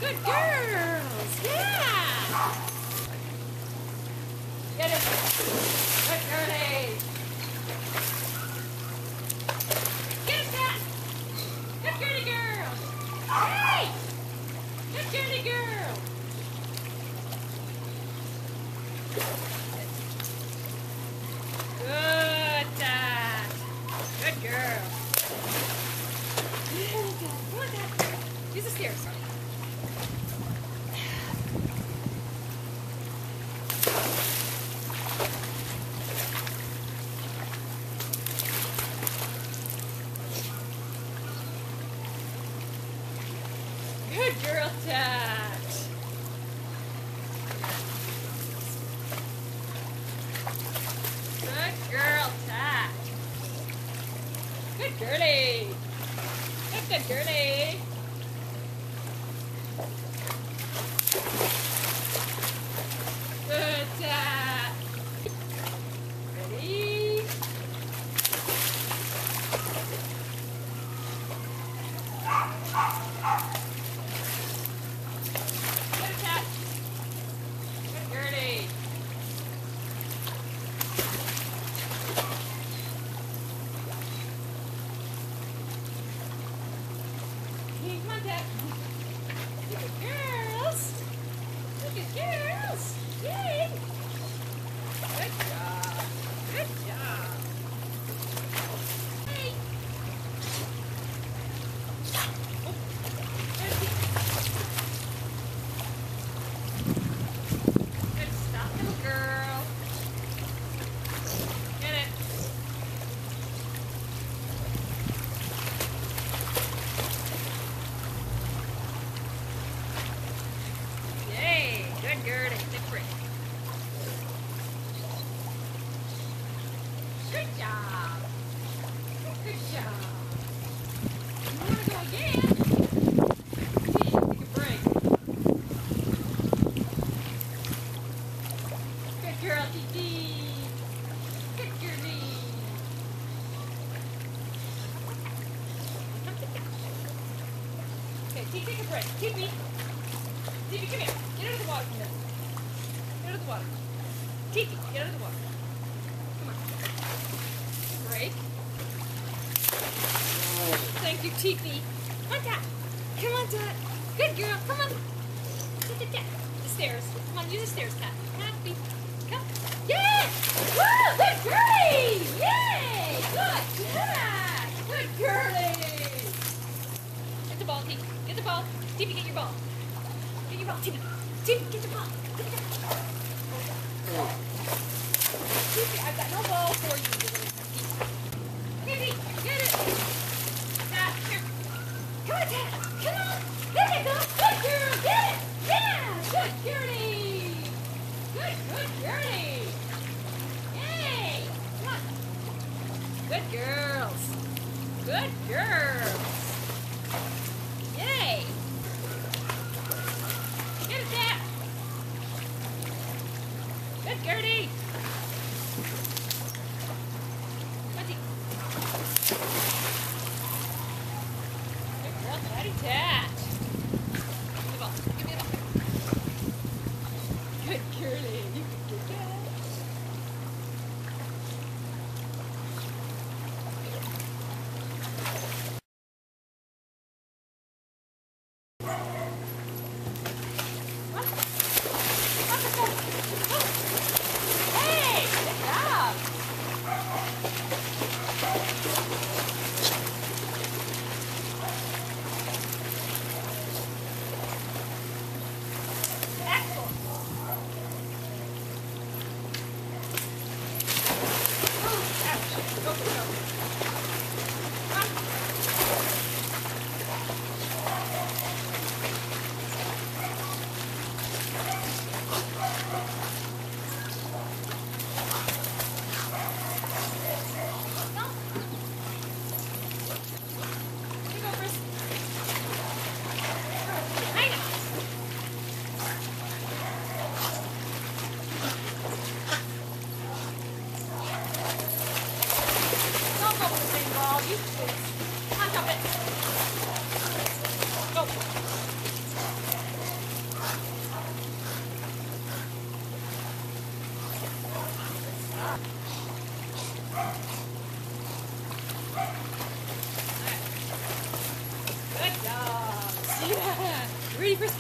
Good girls. Yeah. Get it. Good girlie. Get it, Cat. Good girly girl. Hey. Good girly girl. Good, Cat. Good girl. Come on, Cat. Use the stairs. Good girl, Tat. Good girl, Tat. Good girlie. Good girlie. Good, Tat. Ready? Good, Tat. Good girlie. Come on, Tat. Look at girls. Look at girls. Yay. Good job. Good job. Hey. Oh, there's the... Good stop, little girl. Get it. Yay. Good girl. Good break. Good job. Good job. You want to go again? Take a break. Good girl, Titi. Good girlie. Okay, Titi, take a break. Titi. Titi, come here. Get out of the water for a minute. Get out of the water. Titi, get out of the water. Come on. Break. Thank you, Titi. Come on, Dad. Come on, Dad. Good girl. Come on. The stairs. Come on, use the stairs, Cat. Happy. Come. Yeah! Woo! Good girlie! Yay! Good Cat! Good girlie! Get the ball, Titi. Get the ball. Titi, get your ball. Get your ball, Titi. Titi, get your ball. Get your ball. Titi, I've got no ball for you, you little monkey. Titi, get it. Dad, here. Come on, Dad. Come on. There you go. Good girl. Get it. Yeah. Good girlie. Good girlie. Yay. Come on. Good girls. Good girls. Yay. Get it, Dad. Good Gertie. Good girl, Daddy Tat. Give me the ball. Give me the ball. Good girlie. You can get that.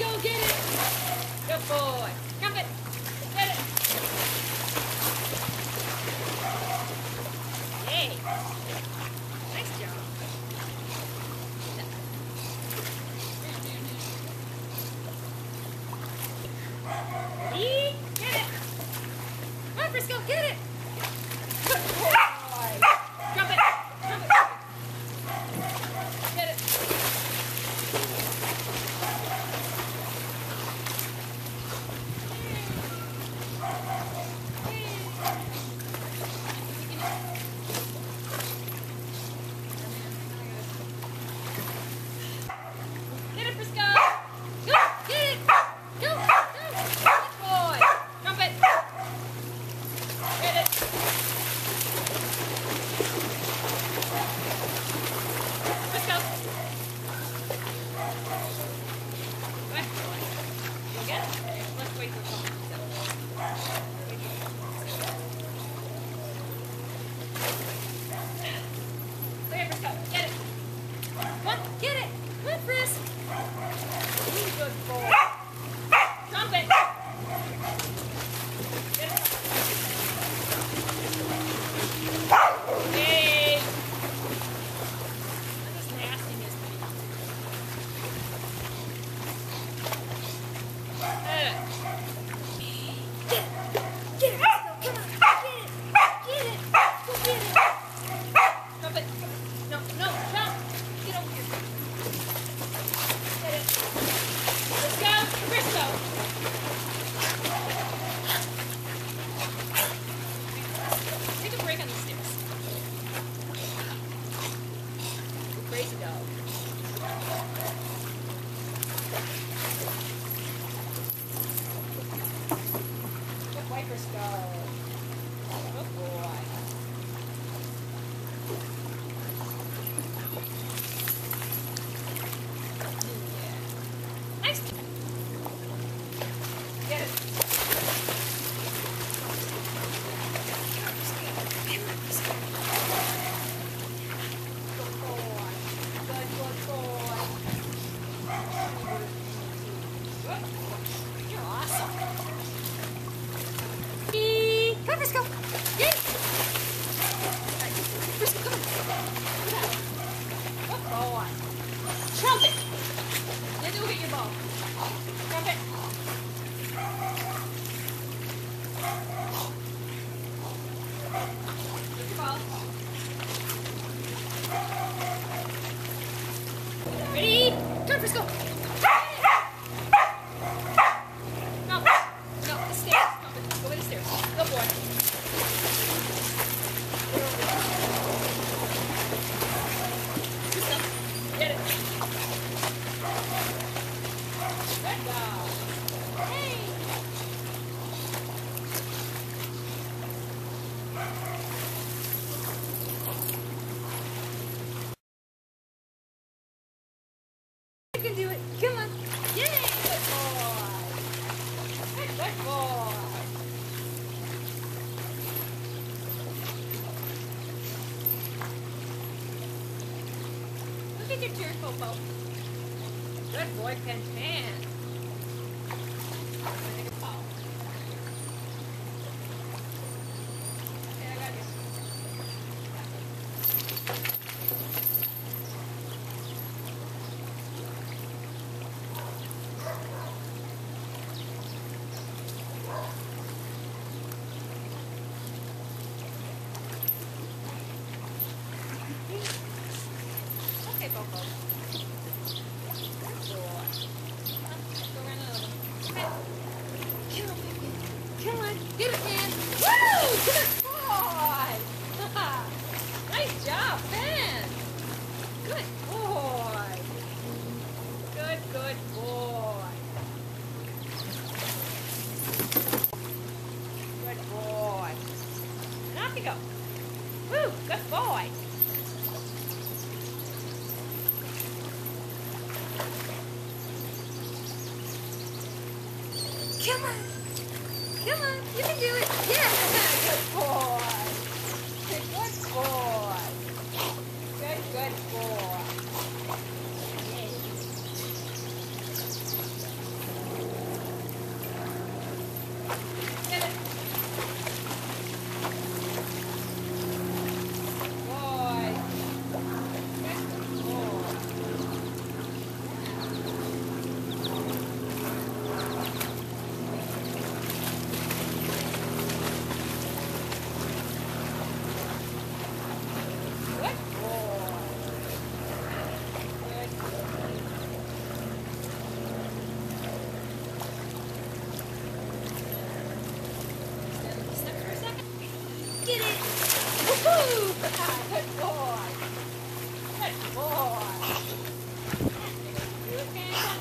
Frisco, get it. Good boy. Jump it. Get it. Yay. Nice job. Ready? Get it. Come on, Frisco, get it. Good boy. Jump it. Jump it. Get it. Get it, Frisco. Go. Get it. Go. Go. Good boy. Jump it. Get it. Frisco. Good boy. You'll get it. Let's wait for someone to settle. Okay, Frisco. Get it. Come on. Get it. Come on, Fris. Good boy. Jump it. Get it. Yay. Look at this nastiness. Get it. Get it. Come on. Get it. Get it. Go get it. Jump it. No, no, jump. Get over here. Get it. Let's go. Frisco. Take a break on the stairs. Crazy dog. Good boy, Frisco. Good boy. Yeah. Nice. Get it. Good boy. Good boy. Good. You're awesome. Come on, Frisco. Get it. Frisco, come on. Good boy. Jump it. Then go get your ball. Jump it. Get your ball. Ready? Turn, Frisco. No. No, the stairs. No, go by the stairs. Good boy. Frisco, get it. Good dog. Hey. You can do it. Come on. Yay. Good boy. Good boy. Look at your turn, Popo. Good boy, Pan Pan. Okay, I got you. Okay, Popo. Good boy. Go around another one. Come on, baby. Come on. Get it, man. Woo! Good boy. Nice job, Ben. Good boy. Good boy. Good boy. And off you go. Woo! Good boy. Come on. Come on. You can do it. Yeah. Good boy. Good boy. Good boy. Yay. Good boy. Good boy. Good Panda.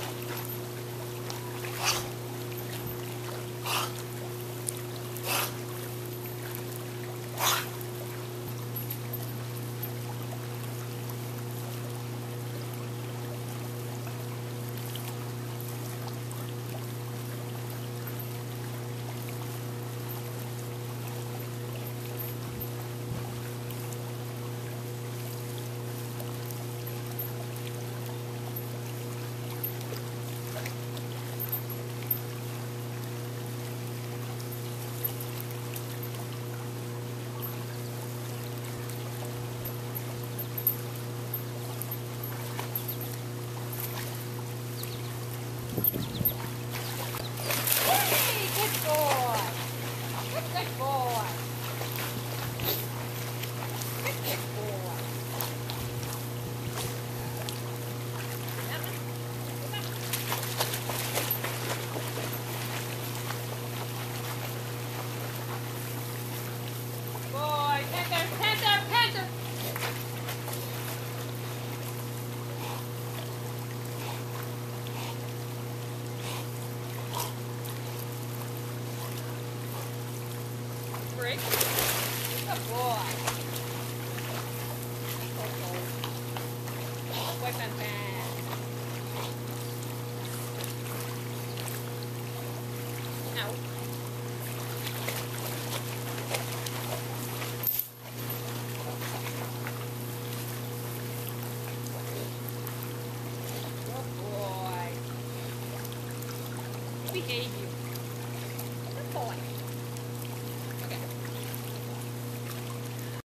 Hey, good boy. Good boy. Good boy. Boy, Panther, Panther, Panther. Break. Good boy. Boy, Panther. Ow. Good boy. Behave you. Good boy.